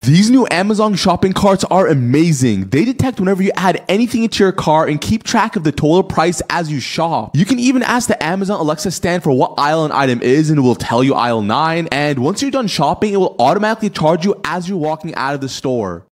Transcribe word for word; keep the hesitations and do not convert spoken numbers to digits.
These new Amazon shopping carts are amazing. They detect whenever you add anything into your cart and keep track of the total price as you shop. You can even ask the Amazon Alexa stand for what aisle an item is and it will tell you aisle nine. And once you're done shopping, it will automatically charge you as you're walking out of the store.